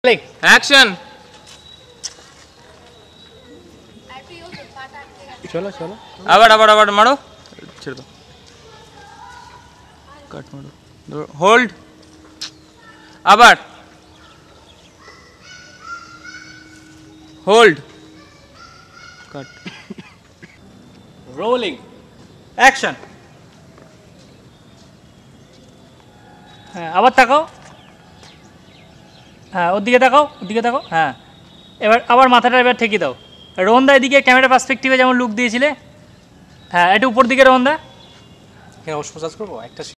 Play action. চলো চলো আবার আবার আবার মারো, ছেড়ে দাও, কাট মারো, হোল্ড, আবার হোল্ড, কাট, রোলিং অ্যাকশন। হ্যাঁ আবার তাকাও, হ্যাঁ ওর দিকে তাকাও, ওর দিকে তাকাও, হ্যাঁ এবার আবার মাথাটা এবার ঠেকিয়ে দাও। রোহনদা এদিকে ক্যামেরা পার্সপেক্টিভে যেমন লুক দিয়েছিলে, হ্যাঁ একটু উপর দিকে রোহনদা। এখানে অবশ্য করবো একটা